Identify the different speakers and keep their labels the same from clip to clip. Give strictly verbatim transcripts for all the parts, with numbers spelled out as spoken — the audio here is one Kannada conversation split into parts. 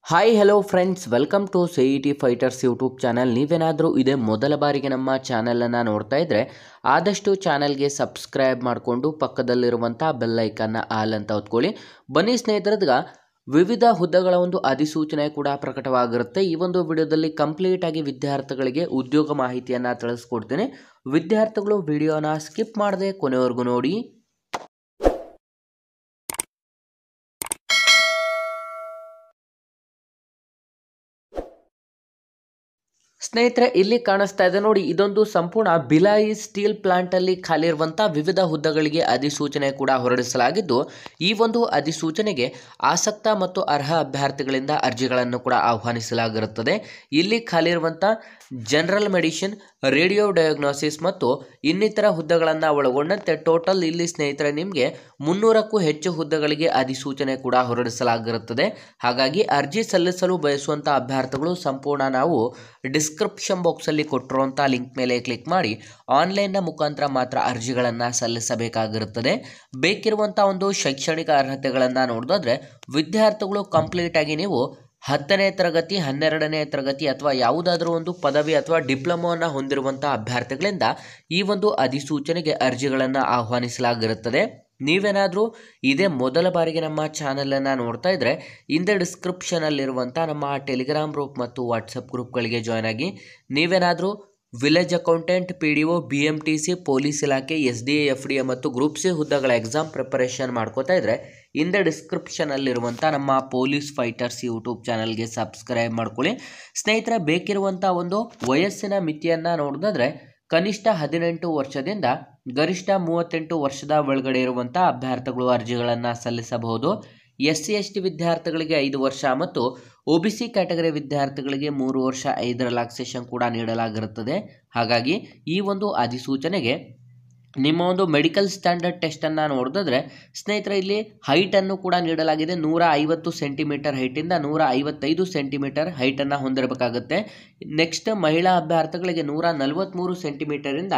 Speaker 1: Hi hello friends, welcome to C E T fighters YouTube channel. ನೀವೇನಾದರೂ ಇದೇ ಮೊದಲ ಬಾರಿಗೆ ನಮ್ಮ ಚಾನಲನ್ನು ನೋಡ್ತಾ ಇದ್ದರೆ ಆದಷ್ಟು ಚಾನಲ್ಗೆ ಸಬ್ಸ್ಕ್ರೈಬ್ ಮಾಡಿಕೊಂಡು ಪಕ್ಕದಲ್ಲಿರುವಂಥ ಬೆಲ್ ಐಕನ್ನ ಆಲ್ ಅಂತ ಹೊತ್ಕೊಳ್ಳಿ. ಬನ್ನಿ ಸ್ನೇಹಿತರದ್ಗ ವಿವಿಧ ಹುದ್ದೆಗಳ ಒಂದು ಅಧಿಸೂಚನೆ ಕೂಡ ಪ್ರಕಟವಾಗಿರುತ್ತೆ. ಈ ಒಂದು ವಿಡಿಯೋದಲ್ಲಿ ಕಂಪ್ಲೀಟ್ ಆಗಿ ವಿದ್ಯಾರ್ಥಿಗಳಿಗೆ ಉದ್ಯೋಗ ಮಾಹಿತಿಯನ್ನು ತಿಳಿಸ್ಕೊಡ್ತೀನಿ. ವಿದ್ಯಾರ್ಥಿಗಳು ವಿಡಿಯೋನ ಸ್ಕಿಪ್ ಮಾಡದೆ ಕೊನೆವರೆಗೂ ನೋಡಿ. ಸ್ನೇಹಿತರೆ, ಇಲ್ಲಿ ಕಾಣಿಸ್ತಾ ಇದೆ ನೋಡಿ, ಇದೊಂದು ಸಂಪೂರ್ಣ ಭಿಲಾಯಿ ಸ್ಟೀಲ್ ಪ್ಲಾಂಟ್ ಅಲ್ಲಿ ಖಾಲಿ ಇರುವಂಥ ವಿವಿಧ ಹುದ್ದೆಗಳಿಗೆ ಅಧಿಸೂಚನೆ ಕೂಡ ಹೊರಡಿಸಲಾಗಿದ್ದು, ಈ ಒಂದು ಅಧಿಸೂಚನೆಗೆ ಆಸಕ್ತ ಮತ್ತು ಅರ್ಹ ಅಭ್ಯರ್ಥಿಗಳಿಂದ ಅರ್ಜಿಗಳನ್ನು ಕೂಡ ಆಹ್ವಾನಿಸಲಾಗಿರುತ್ತದೆ. ಇಲ್ಲಿ ಖಾಲಿ ಇರುವಂಥ ಜನರಲ್ ಮೆಡಿಸಿನ್, ರೇಡಿಯೋ ಡಯಾಗ್ನೋಸಿಸ್ ಮತ್ತು ಇನ್ನಿತರ ಹುದ್ದೆಗಳನ್ನು ಒಳಗೊಂಡಂತೆ ಟೋಟಲ್ ಇಲ್ಲಿ ಸ್ನೇಹಿತರೆ ನಿಮಗೆ ಮುನ್ನೂರಕ್ಕೂ ಹೆಚ್ಚು ಹುದ್ದೆಗಳಿಗೆ ಅಧಿಸೂಚನೆ ಕೂಡ ಹೊರಡಿಸಲಾಗಿರುತ್ತದೆ. ಹಾಗಾಗಿ ಅರ್ಜಿ ಸಲ್ಲಿಸಲು ಬಯಸುವಂಥ ಅಭ್ಯರ್ಥಿಗಳು ಸಂಪೂರ್ಣ ನಾವು ಡಿಸ್ಕ್ರಿಪ್ಷನ್ ಬಾಕ್ಸಲ್ಲಿ ಕೊಟ್ಟಿರುವಂಥ ಲಿಂಕ್ ಮೇಲೆ ಕ್ಲಿಕ್ ಮಾಡಿ ಆನ್ಲೈನ್ನ ಮುಖಾಂತರ ಮಾತ್ರ ಅರ್ಜಿಗಳನ್ನು ಸಲ್ಲಿಸಬೇಕಾಗಿರುತ್ತದೆ. ಬೇಕಿರುವಂಥ ಒಂದು ಶೈಕ್ಷಣಿಕ ಅರ್ಹತೆಗಳನ್ನು ನೋಡೋದಾದ್ರೆ ವಿದ್ಯಾರ್ಥಿಗಳು ಕಂಪ್ಲೀಟ್ ಆಗಿ ನೀವು ಹತ್ತನೇ ತರಗತಿ, ಹನ್ನೆರಡನೇ ತರಗತಿ ಅಥವಾ ಯಾವುದಾದ್ರೂ ಒಂದು ಪದವಿ ಅಥವಾ ಡಿಪ್ಲೊಮೋವನ್ನು ಹೊಂದಿರುವಂಥ ಅಭ್ಯರ್ಥಿಗಳಿಂದ ಈ ಒಂದು ಅಧಿಸೂಚನೆಗೆ ಅರ್ಜಿಗಳನ್ನು ಆಹ್ವಾನಿಸಲಾಗಿರುತ್ತದೆ. ನೀವೇನಾದರೂ ಇದೇ ಮೊದಲ ಬಾರಿಗೆ ನಮ್ಮ ಚಾನಲನ್ನು ನೋಡ್ತಾ ಇದ್ದರೆ ಹಿಂದೆ ಡಿಸ್ಕ್ರಿಪ್ಷನಲ್ಲಿರುವಂಥ ನಮ್ಮ ಟೆಲಿಗ್ರಾಮ್ ಗ್ರೂಪ್ ಮತ್ತು ವಾಟ್ಸಪ್ ಗ್ರೂಪ್ಗಳಿಗೆ ಜಾಯ್ನ್ ಆಗಿ. ನೀವೇನಾದರೂ village accountant, P D O, B M T C, police ಇಲಾಖೆ, S D A, F D A ಮತ್ತು ಗ್ರೂಪ್ ಸಿ ಹುದ್ದೆಗಳ ಎಕ್ಸಾಮ್ ಪ್ರಿಪರೇಷನ್ ಮಾಡ್ಕೋತಾ ಇದ್ದರೆ ಹಿಂದೆ ಡಿಸ್ಕ್ರಿಪ್ಷನಲ್ಲಿರುವಂಥ ನಮ್ಮ ಪೊಲೀಸ್ ಫೈಟರ್ಸ್ ಯೂಟ್ಯೂಬ್ ಚಾನಲ್ಗೆ ಸಬ್ಸ್ಕ್ರೈಬ್ ಮಾಡ್ಕೊಳ್ಳಿ. ಸ್ನೇಹಿತರೆ, ಬೇಕಿರುವಂಥ ಒಂದು ವಯಸ್ಸಿನ ಮಿತಿಯನ್ನು ನೋಡೋದಾದ್ರೆ ಕನಿಷ್ಠ ಹದಿನೆಂಟು ವರ್ಷದಿಂದ ಗರಿಷ್ಠ ಮೂವತ್ತೆಂಟು ವರ್ಷದ ಒಳಗಡೆ ಇರುವಂಥ ಅಭ್ಯರ್ಥಿಗಳು ಅರ್ಜಿಗಳನ್ನು ಸಲ್ಲಿಸಬಹುದು. ಎಸ್ ಸಿ ಎಸ್ ಟಿ ವಿದ್ಯಾರ್ಥಿಗಳಿಗೆ ಐದು ವರ್ಷ ಮತ್ತು ಒ ಬಿ ಸಿ ಕ್ಯಾಟಗರಿ ವಿದ್ಯಾರ್ಥಿಗಳಿಗೆ ಮೂರು ವರ್ಷ ಐದು ರಿಲ್ಯಾಕ್ಸೇಷನ್ ಕೂಡ ನೀಡಲಾಗಿರುತ್ತದೆ. ಹಾಗಾಗಿ ಈ ಒಂದು ಅಧಿಸೂಚನೆಗೆ ನಿಮ್ಮ ಒಂದು ಮೆಡಿಕಲ್ ಸ್ಟ್ಯಾಂಡರ್ಡ್ ಟೆಸ್ಟನ್ನು ನೋಡಿದ್ರೆ ಸ್ನೇಹಿತರೆ ಇಲ್ಲಿ ಹೈಟನ್ನು ಕೂಡ ನೀಡಲಾಗಿದೆ. ನೂರ ಐವತ್ತು ಸೆಂಟಿಮೀಟರ್ ಹೈಟಿಂದ ನೂರ ಐವತ್ತೈದು ಸೆಂಟಿಮೀಟರ್ ಹೈಟನ್ನು ಹೊಂದಿರಬೇಕಾಗುತ್ತೆ. ನೆಕ್ಸ್ಟ್ ಮಹಿಳಾ ಅಭ್ಯರ್ಥಿಗಳಿಗೆ ನೂರ ನಲವತ್ತ್ಮೂರು ಸೆಂಟಿಮೀಟರಿಂದ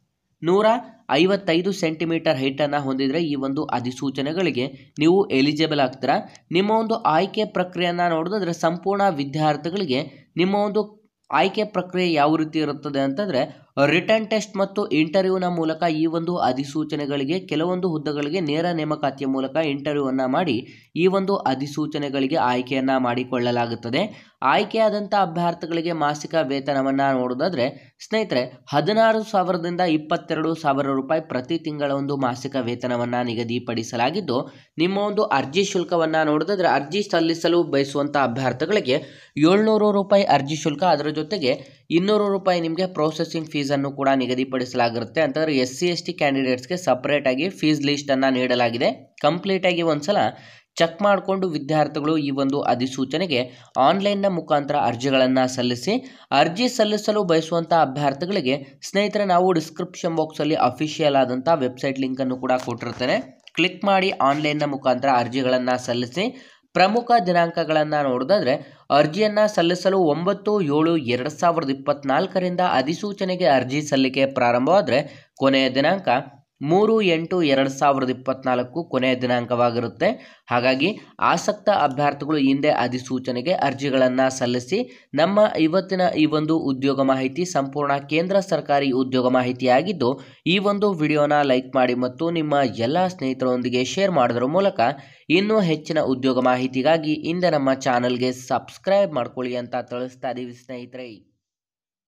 Speaker 1: ನೂರ ಐವತ್ತೈದು ಸೆಂಟಿಮೀಟರ್ ಹೈಟನ್ನು ಹೊಂದಿದರೆ ಈ ಒಂದು ಅಧಿಸೂಚನೆಗಳಿಗೆ ನೀವು ಎಲಿಜಿಬಲ್ ಆಗ್ತೀರಾ. ನಿಮ್ಮ ಒಂದು ಆಯ್ಕೆ ಪ್ರಕ್ರಿಯೆಯನ್ನು ನೋಡಿದ್ರೆ ಸಂಪೂರ್ಣ ವಿದ್ಯಾರ್ಥಿಗಳಿಗೆ ನಿಮ್ಮ ಒಂದು ಆಯ್ಕೆ ಪ್ರಕ್ರಿಯೆ ಯಾವ ರೀತಿ ಇರುತ್ತದೆ ಅಂತಂದರೆ ರಿಟರ್ನ್ ಟೆಸ್ಟ್ ಮತ್ತು ಇಂಟರ್ವ್ಯೂನ ಮೂಲಕ ಈ ಒಂದು ಅಧಿಸೂಚನೆಗಳಿಗೆ ಕೆಲವೊಂದು ಹುದ್ದೆಗಳಿಗೆ ನೇರ ನೇಮಕಾತಿಯ ಮೂಲಕ ಇಂಟರ್ವ್ಯೂವನ್ನು ಮಾಡಿ ಈ ಒಂದು ಅಧಿಸೂಚನೆಗಳಿಗೆ ಆಯ್ಕೆಯನ್ನು ಮಾಡಿಕೊಳ್ಳಲಾಗುತ್ತದೆ. ಆಯ್ಕೆಯಾದಂಥ ಅಭ್ಯರ್ಥಿಗಳಿಗೆ ಮಾಸಿಕ ವೇತನವನ್ನು ನೋಡೋದಾದರೆ ಸ್ನೇಹಿತರೆ ಹದಿನಾರು ಸಾವಿರದಿಂದ ಇಪ್ಪತ್ತೆರಡು ಸಾವಿರ ರೂಪಾಯಿ ಪ್ರತಿ ತಿಂಗಳ ಒಂದು ಮಾಸಿಕ ವೇತನವನ್ನು ನಿಗದಿಪಡಿಸಲಾಗಿದ್ದು, ನಿಮ್ಮ ಒಂದು ಅರ್ಜಿ ಶುಲ್ಕವನ್ನು ನೋಡೋದಾದರೆ ಅರ್ಜಿ ಸಲ್ಲಿಸಲು ಬಯಸುವಂಥ ಅಭ್ಯರ್ಥಿಗಳಿಗೆ ಏಳ್ನೂರು ರೂಪಾಯಿ ಅರ್ಜಿ ಶುಲ್ಕ, ಅದರ ಜೊತೆಗೆ ಇನ್ನೂರು ರೂಪಾಯಿ ನಿಮಗೆ ಪ್ರೊಸೆಸಿಂಗ್ ಫೀಸನ್ನು ಕೂಡ ನಿಗದಿಪಡಿಸಲಾಗಿರುತ್ತೆ. ಅಂತಂದರೆ ಎಸ್ ಸಿ ಎಸ್ ಟಿ ಕ್ಯಾಂಡಿಡೇಟ್ಸ್ಗೆ ಸಪ್ರೇಟಾಗಿ ಫೀಸ್ ಲಿಸ್ಟನ್ನು ನೀಡಲಾಗಿದೆ. ಕಂಪ್ಲೀಟಾಗಿ ಒಂದ್ಸಲ ಚೆಕ್ ಮಾಡಿಕೊಂಡು ವಿದ್ಯಾರ್ಥಿಗಳು ಈ ಒಂದು ಅಧಿಸೂಚನೆಗೆ ಆನ್ಲೈನ್ನ ಮುಖಾಂತರ ಅರ್ಜಿಗಳನ್ನು ಸಲ್ಲಿಸಿ. ಅರ್ಜಿ ಸಲ್ಲಿಸಲು ಬಯಸುವಂಥ ಅಭ್ಯರ್ಥಿಗಳಿಗೆ ಸ್ನೇಹಿತರೆ ನಾವು ಡಿಸ್ಕ್ರಿಪ್ಷನ್ ಬಾಕ್ಸಲ್ಲಿ ಅಫಿಷಿಯಲ್ ಆದಂಥ ವೆಬ್ಸೈಟ್ ಲಿಂಕನ್ನು ಕೂಡ ಕೊಟ್ಟಿರ್ತೇನೆ. ಕ್ಲಿಕ್ ಮಾಡಿ ಆನ್ಲೈನ್ನ ಮುಖಾಂತರ ಅರ್ಜಿಗಳನ್ನು ಸಲ್ಲಿಸಿ. ಪ್ರಮುಖ ದಿನಾಂಕಗಳನ್ನು ನೋಡೋದಾದರೆ ಅರ್ಜಿಯನ್ನು ಸಲ್ಲಿಸಲು ಒಂಬತ್ತು ಏಳು ಎರಡು ಸಾವಿರದ ಇಪ್ಪತ್ತ್ನಾಲ್ಕರಿಂದ ಅಧಿಸೂಚನೆಗೆ ಅರ್ಜಿ ಸಲ್ಲಿಕೆ ಪ್ರಾರಂಭವಾದರೆ ಕೊನೆಯ ದಿನಾಂಕ ಮೂರು ಎಂಟು ಎರಡು ಸಾವಿರದ ಇಪ್ಪತ್ತ್ನಾಲ್ಕು ಕೊನೆಯ ದಿನಾಂಕವಾಗಿರುತ್ತೆ. ಹಾಗಾಗಿ ಆಸಕ್ತ ಅಭ್ಯರ್ಥಿಗಳು ಹಿಂದೆ ಅಧಿಸೂಚನೆಗೆ ಅರ್ಜಿಗಳನ್ನು ಸಲ್ಲಿಸಿ. ನಮ್ಮ ಇವತ್ತಿನ ಈ ಒಂದು ಉದ್ಯೋಗ ಮಾಹಿತಿ ಸಂಪೂರ್ಣ ಕೇಂದ್ರ ಸರ್ಕಾರಿ ಉದ್ಯೋಗ ಮಾಹಿತಿಯಾಗಿದ್ದು, ಈ ಒಂದು ವಿಡಿಯೋನ ಲೈಕ್ ಮಾಡಿ ಮತ್ತು ನಿಮ್ಮ ಎಲ್ಲ ಸ್ನೇಹಿತರೊಂದಿಗೆ ಶೇರ್ ಮಾಡೋದ್ರ ಮೂಲಕ ಇನ್ನೂ ಹೆಚ್ಚಿನ ಉದ್ಯೋಗ ಮಾಹಿತಿಗಾಗಿ ಹಿಂದೆ ನಮ್ಮ ಚಾನಲ್ಗೆ ಸಬ್ಸ್ಕ್ರೈಬ್ ಮಾಡ್ಕೊಳ್ಳಿ ಅಂತ ತಿಳಿಸ್ತಾ ಇದ್ದೀವಿ ಸ್ನೇಹಿತರೆ.